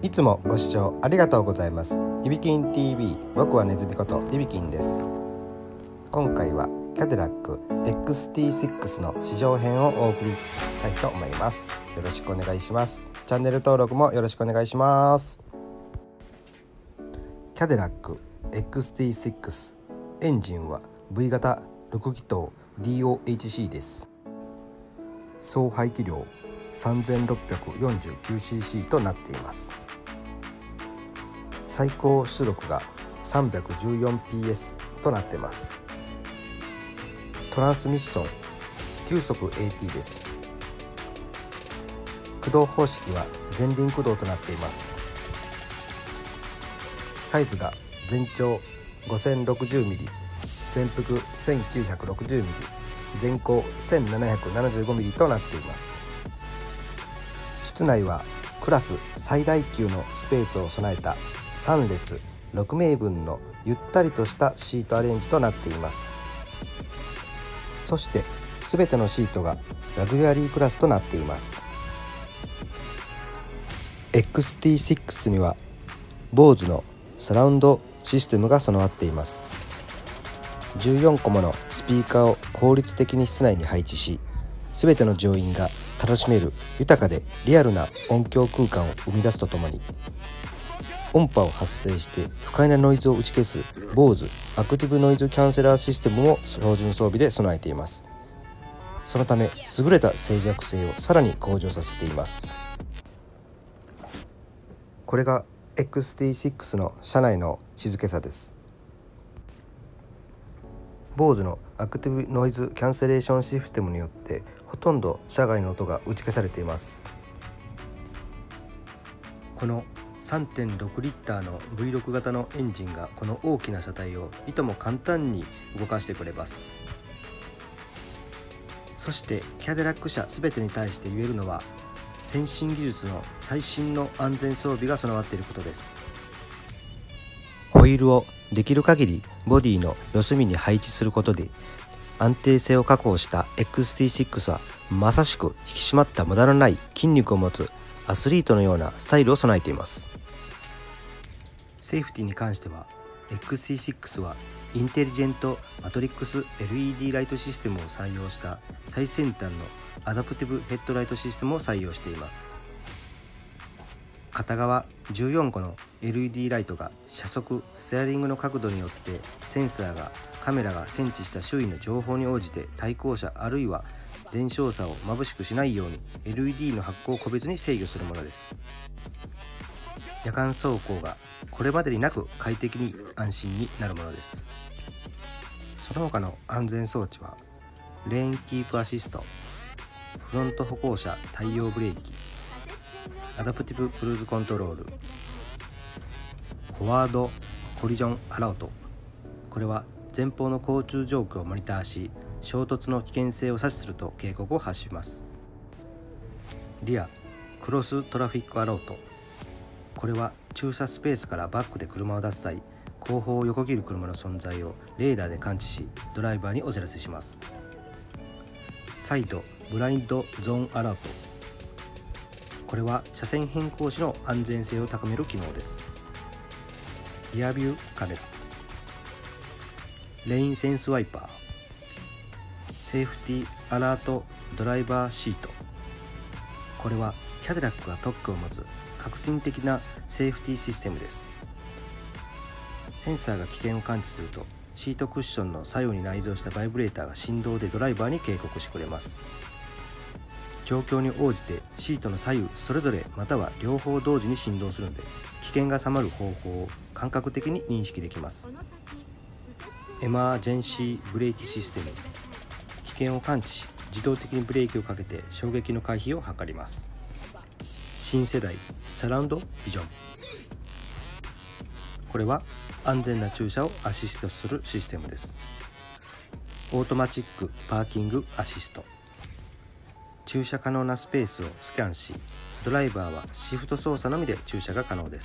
いつもご視聴ありがとうございます。いびきん TV、 僕はネズミこといびきんです。今回はキャデラック XT6 の試乗編をお送りしたいと思います。よろしくお願いします。チャンネル登録もよろしくお願いします。キャデラック XT6 エンジンは V 型6気筒 DOHC です。総排気量 3649cc となっています。最高出力が 314PS となっています。トランスミッション9速 AT です。駆動方式は前輪駆動となっています。サイズが全長 5060mm、 全幅 1960mm、 全高 1775mm となっています。室内はクラス最大級のスペースを備えた3列6名分のゆったりとしたシートアレンジとなっています。そして全てのシートがラグジュアリークラスとなっています。 XT6 には BOSE のサラウンドシステムが備わっています。14個ものスピーカーを効率的に室内に配置し、全ての乗員が楽しめる豊かでリアルな音響空間を生み出すとともに、音波を発生して不快なノイズを打ち消す BOSE アクティブノイズキャンセラーシステムも標準装備で備えています。そのため優れた静寂性をさらに向上させています。これが XT6 の車内の静けさです。BOSE のアクティブノイズキャンセレーションシステムによってほとんど車外の音が打ち消されています。この 3.6 リッターの V6 型のエンジンがこの大きな車体をいとも簡単に動かしてくれます。そしてキャデラック車全てに対して言えるのは、先進技術の最新の安全装備が備わっていることです。ホイールをできる限りボディの四隅に配置することで安定性を確保した XT6 はまさしく引き締まった無駄のない筋肉を持つアスリートのようなスタイルを備えています。セーフティに関しては XT6 はインテリジェントマトリックス LED ライトシステムを採用した最先端のアダプティブヘッドライトシステムを採用しています。片側14個の LED ライトが車速、ステアリングの角度によってセンサーがカメラが検知した周囲の情報に応じて対向車あるいは電照差を眩しくしないように LED の発光を個別に制御するものです。夜間走行がこれまでになく快適に安心になるものです。その他の安全装置はレーンキープアシスト、フロント歩行者対応ブレーキ、アダプティブクルーズコントロール、フォワードコリジョンアラート、これは前方の交通状況をモニターし、衝突の危険性を察知すると警告を発します。リアクロストラフィックアラート、これは駐車スペースからバックで車を出す際、後方を横切る車の存在をレーダーで感知しドライバーにお知らせします。サイドブラインドゾーンアラート、これは車線変更時の安全性を高める機能です。リアビューカメラ、レインセンスワイパー、セーフティーアラートドライバーシート、これはキャデラックが特許を持つ革新的なセーフティーシステムです。センサーが危険を感知するとシートクッションの左右に内蔵したバイブレーターが振動でドライバーに警告してくれます。状況に応じてシートの左右それぞれまたは両方同時に振動するので、危険が収まる方法を感覚的に認識できます。エマージェンシーブレーキシステム、危険を感知し自動的にブレーキをかけて衝撃の回避を図ります。新世代サラウンドビジョン、これは安全な駐車をアシストするシステムです。オートマチックパーキングアシスト、駐車可能なスペースをスキャンし、ドライバーはシフト操作のみで駐車が可能です。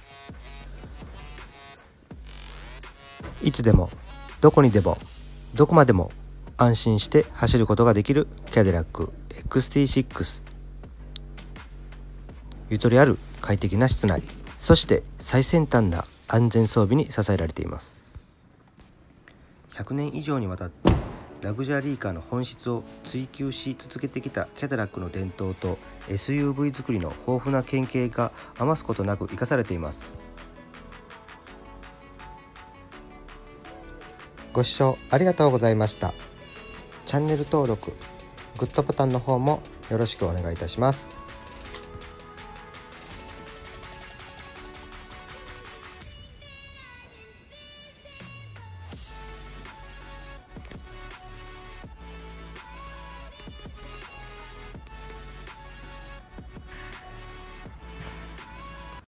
いつでもどこにでもどこまでも安心して走ることができるキャデラック XT6、 ゆとりある快適な室内、そして最先端な安全装備に支えられています。100年以上にわたってラグジュアリーカーの本質を追求し続けてきたキャデラックの伝統と SUV 作りの豊富な経験が余すことなく生かされています。ご視聴ありがとうございました。チャンネル登録、グッドボタンの方もよろしくお願いいたします。